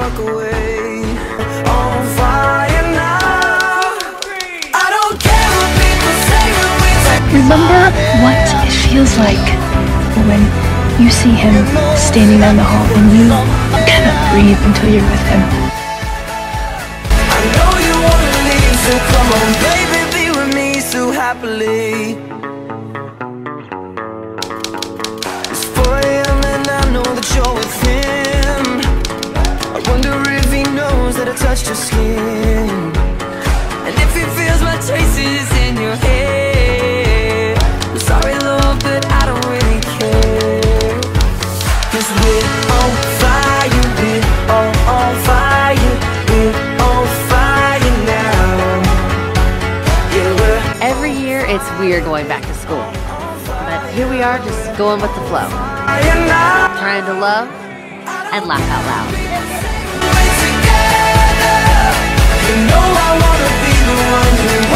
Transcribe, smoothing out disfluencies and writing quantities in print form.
walk away. On fire now. I don't care what people say when we take. Remember what it feels like when you see him standing down the hall and you cannot breathe until you're with him. I know you wanna leave, so come on, baby, be with me so happily. It's 4 AM and I know that you're with him. I wonder if he knows that I touched your skin, and if he feels my traces in your head. I'm sorry, love, but I don't really care. 'Cause we're on fire, we're on fire, we're on fire now. Yeah, we're Every year it's weird going back to school, but here we are just going with the flow, fire now. trying to love and laugh out loud. We're together. You know I wanna be the one you